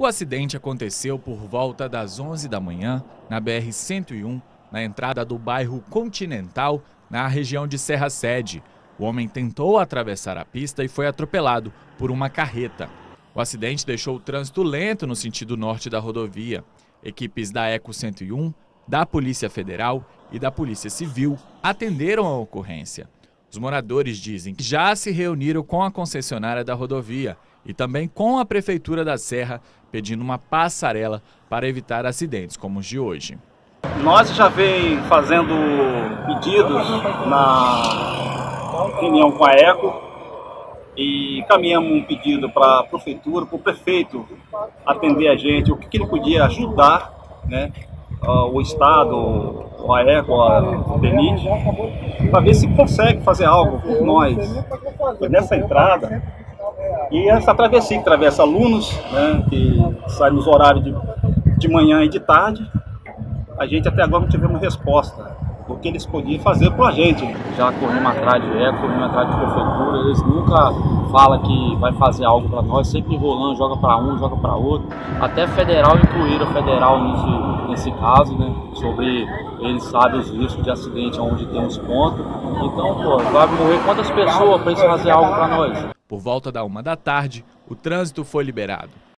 O acidente aconteceu por volta das 11 da manhã, na BR-101, na entrada do bairro Continental, na região de Serra Sede. O homem tentou atravessar a pista e foi atropelado por uma carreta. O acidente deixou o trânsito lento no sentido norte da rodovia. Equipes da Eco 101, da Polícia Federal e da Polícia Civil atenderam a ocorrência. Os moradores dizem que já se reuniram com a concessionária da rodovia e também com a Prefeitura da Serra, pedindo uma passarela para evitar acidentes como os de hoje. Nós já vem fazendo pedidos na reunião com a Eco e caminhamos um pedido para a Prefeitura, para o prefeito atender a gente, o que ele podia ajudar, né? O Estado, a Eco, a DENIT, para ver se consegue fazer algo por nós nessa entrada e essa travessia que atravessa alunos, né, que sai nos horários de manhã e de tarde. A gente até agora não tivemos resposta do que eles podiam fazer com a gente. Já corremos atrás de Eco, corremos atrás de prefeitura, eles nunca falam que vai fazer algo para nós, sempre enrolando, joga para um, joga para outro. Até federal incluíram o federal nesse caso, né? Sobre eles sabem os riscos de acidente onde tem os pontos. Então, pô, vai morrer quantas pessoas para eles fazer algo para nós? Por volta da 1 da tarde, o trânsito foi liberado.